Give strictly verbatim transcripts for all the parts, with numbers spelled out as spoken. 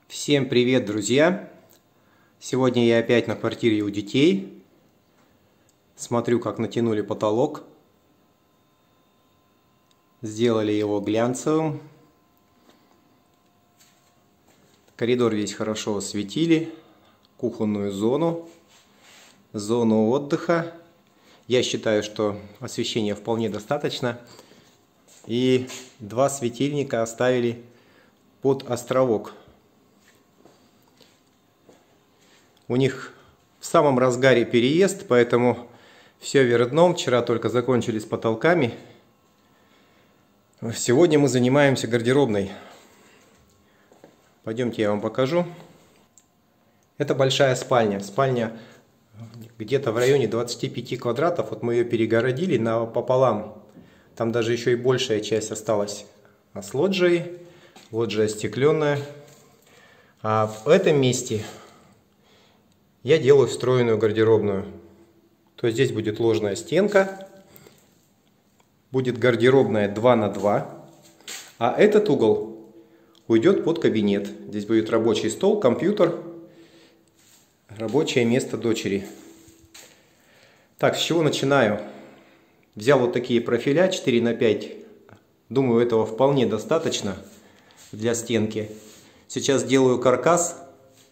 Всем привет, друзья! Сегодня я опять на квартире у детей. Смотрю, как натянули потолок. Сделали его глянцевым. Коридор весь хорошо осветили. Кухонную зону. Зону отдыха. Я считаю, что освещения вполне достаточно. И два светильника оставили под островок. У них в самом разгаре переезд, поэтому все вверх дном. Вчера только закончили с потолками. Сегодня мы занимаемся гардеробной. Пойдемте, я вам покажу. Это большая спальня. Спальня где-то в районе двадцати пяти квадратов. Вот мы ее перегородили напополам. Там даже еще и большая часть осталась с лоджией. Лоджия остекленная. А в этом месте я делаю встроенную гардеробную. То есть здесь будет ложная стенка. Будет гардеробная два на два. А этот угол уйдет под кабинет. Здесь будет рабочий стол, компьютер. Рабочее место дочери. Так, с чего начинаю? Взял вот такие профиля четыре на пять. Думаю, этого вполне достаточно для стенки. Сейчас делаю каркас.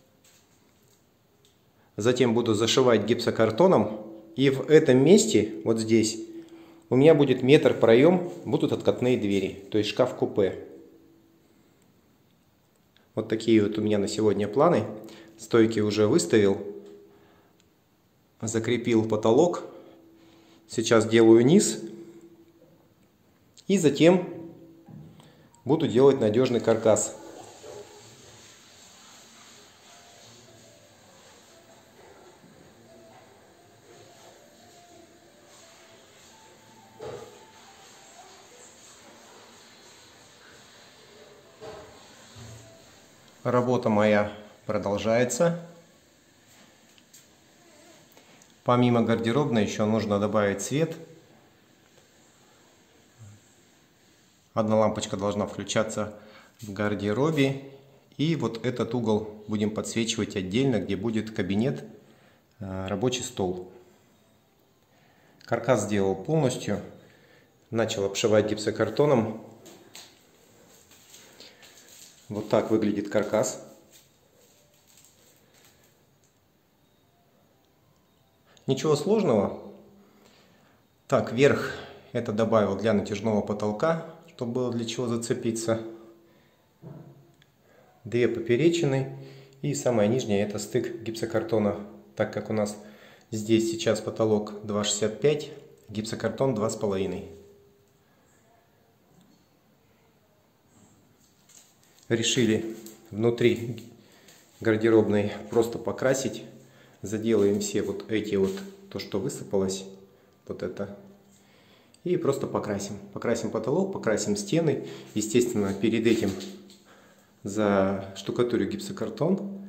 Затем буду зашивать гипсокартоном. И в этом месте, вот здесь, у меня будет метр проем, будут откатные двери. То есть шкаф-купе. Вот такие вот у меня на сегодня планы. Стойки уже выставил. Закрепил потолок. Сейчас делаю низ. И затем буду делать надежный каркас. Работа моя продолжается. Помимо гардеробной еще нужно добавить свет. Одна лампочка должна включаться в гардеробе. И вот этот угол будем подсвечивать отдельно, где будет кабинет, рабочий стол. Каркас сделал полностью. Начал обшивать гипсокартоном. Вот так выглядит каркас. Ничего сложного. Так, верх это добавил для натяжного потолка, чтобы было для чего зацепиться. Две поперечины. И самая нижняя это стык гипсокартона. Так как у нас здесь сейчас потолок два шестьдесят пять, гипсокартон два с половиной. Решили внутри гардеробной просто покрасить. Заделаем все вот эти вот, то что высыпалось, вот это. И просто покрасим. Покрасим потолок, покрасим стены. Естественно, перед этим заштукатурю гипсокартон.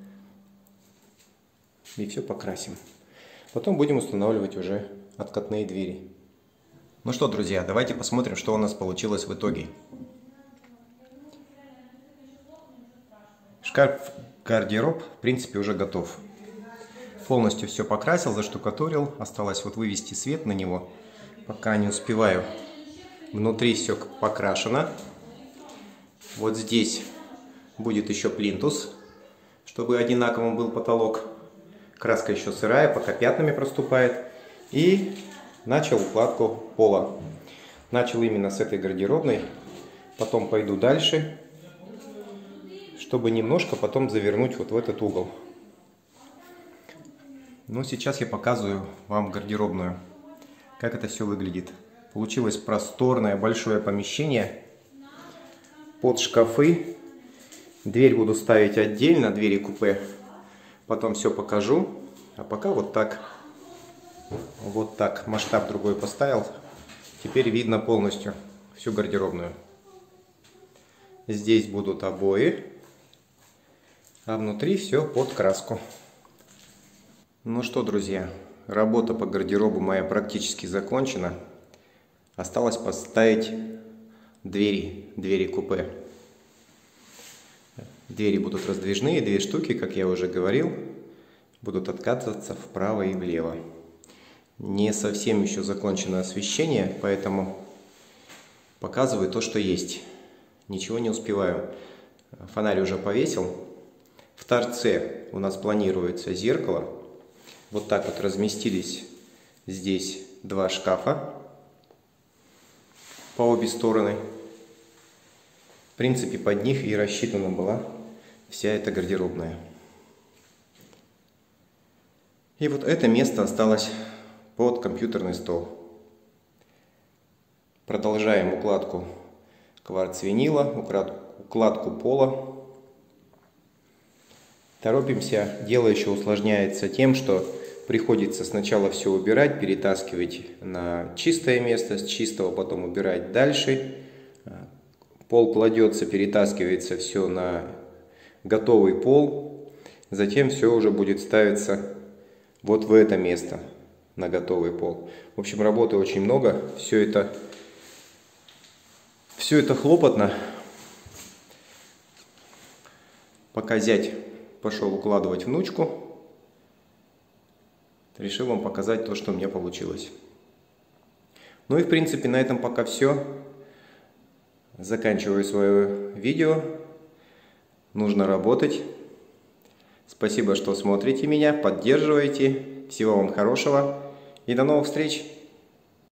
И все покрасим. Потом будем устанавливать уже откатные двери. Ну что, друзья, давайте посмотрим, что у нас получилось в итоге. Шкаф-гардероб, в принципе, уже готов. Полностью все покрасил, заштукатурил. Осталось вот вывести свет на него. Пока не успеваю. Внутри все покрашено. Вот здесь будет еще плинтус, чтобы одинаковым был потолок. Краска еще сырая, пока пятнами проступает. И начал укладку пола. Начал именно с этой гардеробной. Потом пойду дальше, чтобы немножко потом завернуть вот в этот угол. Ну, сейчас я показываю вам гардеробную, как это все выглядит. Получилось просторное, большое помещение под шкафы. Дверь буду ставить отдельно, двери купе. Потом все покажу. А пока вот так. Вот так. Масштаб другой поставил. Теперь видно полностью всю гардеробную. Здесь будут обои. А внутри все под краску. Ну что, друзья, работа по гардеробу моя практически закончена. Осталось поставить двери, двери купе. Двери будут раздвижные, две штуки, как я уже говорил, будут откатываться вправо и влево. Не совсем еще закончено освещение, поэтому показываю то, что есть. Ничего не успеваю. Фонарь уже повесил. В торце у нас планируется зеркало. Вот так вот разместились здесь два шкафа по обе стороны. В принципе, под них и рассчитана была вся эта гардеробная. И вот это место осталось под компьютерный стол. Продолжаем укладку кварц-винила, укладку пола. Торопимся, дело еще усложняется тем, что приходится сначала все убирать, перетаскивать на чистое место, с чистого потом убирать дальше. Пол кладется, перетаскивается все на готовый пол. Затем все уже будет ставиться вот в это место, на готовый пол. В общем, работы очень много. Все это, все это хлопотно. Пока зять пошел укладывать внучку, решил вам показать то, что у меня получилось. Ну и в принципе на этом пока все. Заканчиваю свое видео. Нужно работать. Спасибо, что смотрите меня, поддерживаете. Всего вам хорошего и до новых встреч!